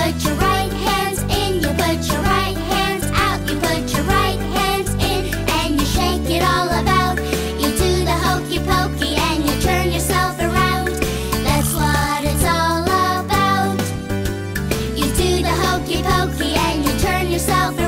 put your right hands in, you put your right hands out, you put your right hands in, and you shake it all about. You do the hokey pokey and you turn yourself around. That's what it's all about. You do the hokey pokey and you turn yourself around.